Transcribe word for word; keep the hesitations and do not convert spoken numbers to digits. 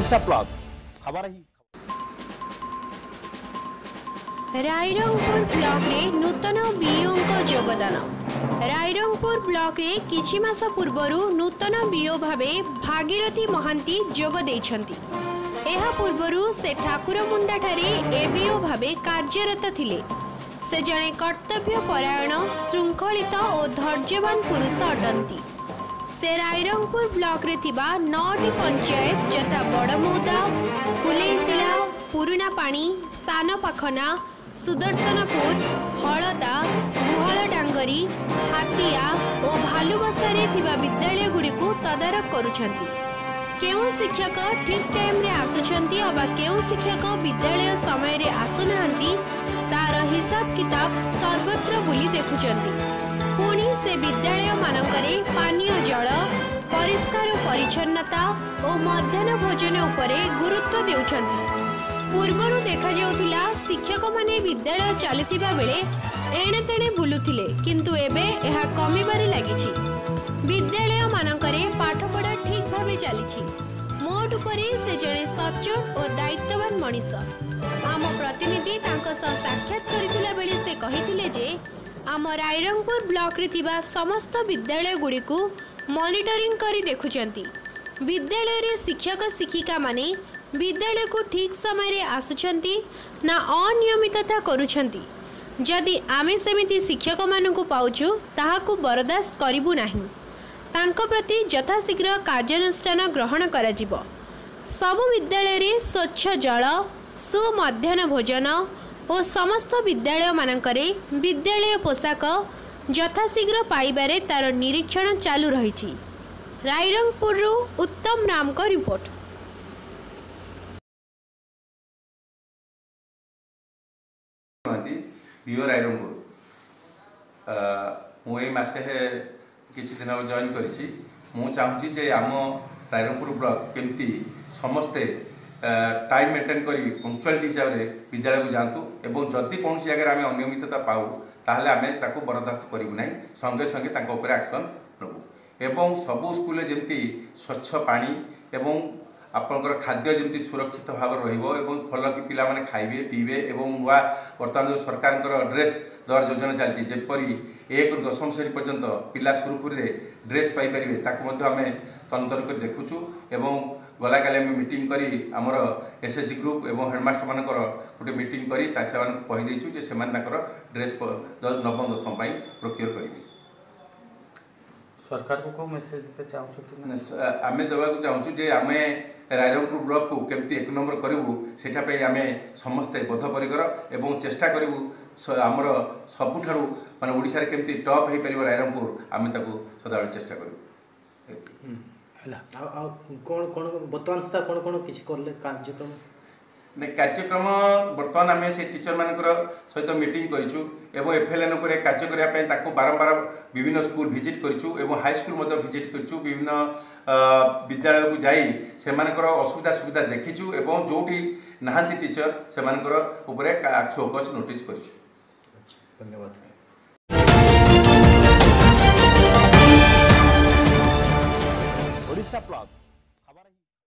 Odisha plus खबर ही Rairangpur block रे नूतन BO योगदान। रायरंगपुर ब्लॉक रे किछि मास पूर्वरु नूतन बीओ भावे भागीरथी महांती जोग देइछंती। एहा पूर्वरु से ठाकुरमुंडा ठारे एबीओ भावे कार्यरत थिले। से जणे कर्तव्य परायण श्रृंखलित और धैर्यवान पुरुष अटंती। से रायरंगपुर ब्लॉक रे थिबा नौटी पंचायत जथा बड़मौदा, कुलेशिला, पुरुना पानी, सान पाखना, सुदर्शनपुर, हलदा, गुहल डांगरी, हातिया और भालुबसारे थिबा विद्यालय गुडी को तदारक करूछंती। केउ शिक्षक ठीक टाइम रे आसुछंती अबा केउ शिक्षक विद्यालय समय रे आसुनांती तार हिसाब किताब सर्वत्र बुली देखुचंती। पुणी से विद्यालय मानकरे पानीय जल, परिष्कार परिच्छन्नता और मध्याह्न भोजन उपरे गुरुत्व देउछंती। पूर्वरु देखा जाउथिला शिक्षक माने विद्यालय चलिथिबा बेले एणे तेणे बुलुथिले, किंतु एबे एहा कमिबारे लागिछि। विद्यालय मानकरे पाठपढ़ा ठीक भावे चलिछि। मोट उपरे से जणे सचोट और दायित्ववान मनीष। आम प्रतिनिधि तांको सह साक्षात करिथिला बेले से कहिथिले जे आम रायरंगपुर ब्लॉक रे थिबा समस्त विद्यालय गुडी को मॉनिटरिंग करी देखुचंती। विद्यालय रे शिक्षक शिक्षिका माने विद्यालय को ठीक समय रे आसुचंती ना अनियमितता करूछंती। जदि आमे सेमिति शिक्षक मानकु पाउछु ताहाकु बरदास्त करिबु नाही। तांको प्रति यथाशीघ्र कार्यानुष्ठान ग्रहण करा जिवो। सबु विद्यालय रे स्वच्छ जल, सुमध्याह्न भोजन और समस्त विद्यालय मानकरे विद्यालय पोशाक यथाशीघ्र पाइबारे तार निरीक्षण चालू रही। रायरंगपुर उत्तम राम को रिपोर्ट। बीओ रायरंगपुर मुझे मसे किसी दिन जॉइन करी चाहूँगी आम रायरंगपुर ब्लॉक केमती समस्ते टाइम मेंटेन करी पंक्चुअलिटी हिसाब से विद्यालय को जातु एवं जदि कौन जगह आम अनियमितता पाऊ ताहले आमे ताको बरदास्त करूँ ना संगे संगे तांको ऊपर एक्शन नबू एवं सबू स्कूल जमती स्वच्छ पानी एवं आपंकर खाद्य जमी सुरक्षित भाव रही फल कि पिला माने खाइबे पीबे एवं नुआ बर्तमान जो सरकार ड्रेस दर योजना चलती जपरी एक रु दशम श्रेणी पर्यंत पिला सुरखुरी ड्रेस पाइपर ताकू आम तंतर कर देखुचु एवं गला काली आम मीटिंग करी आमर एसएचजी ग्रुप एवं हेडमास्टर मान गोटे मीटिंग करी कहीदेचु जे से ड्रेस नवम दशम प्रोक्योर करेंगे। सरकार को मेसेज देते चाहूँ आम देवाक चाहूँ जे आम रायरंगपुर ब्लॉक को केमती एक नंबर करूँ सेठापी आम समस्ते बद्धपरिकर एवं चेष्टा करूँ आमर सबुठारु माने ओडिशा रे केमती टॉप हो पार रायरंगपुर आम सदा चेष्टा करूँ। कौन कौन बर्तमान सुधा कौन कौन किसी करले कार्यक्रम ने कार्यक्रम बर्तमान आम से टीचर मान सहित मीटिंग करूँ एवं एफएलएन उपर कार्य करने बारंबार विभिन्न स्कूल विजिट करूँ हाई स्कूल विजिट करूँ विभिन्न विद्यालय को जाई से असुविधा सुविधा देखीचु एवं जोटी नहांती टीचर से फोकस नोटिस करूँ। धन्यवाद। ओडिशा प्लस।